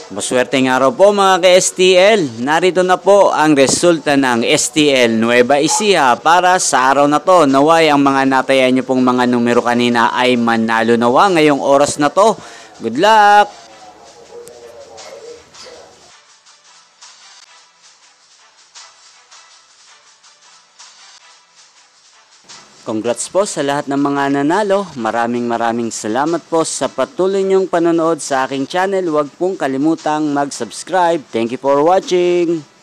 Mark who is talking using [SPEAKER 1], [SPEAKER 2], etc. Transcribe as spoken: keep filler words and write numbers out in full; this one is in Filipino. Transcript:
[SPEAKER 1] Maswerteng araw po mga ka-S T L. Narito na po ang resulta ng S T L Nueva Ecija para sa araw na to. Naway ang mga natayan nyo pong mga numero kanina ay manalo nawa ngayong oras na to. Good luck! Congrats po sa lahat ng mga nanalo. Maraming maraming salamat po sa patuloy niyong panonood sa aking channel. Huwag pong kalimutang mag-subscribe. Thank you for watching.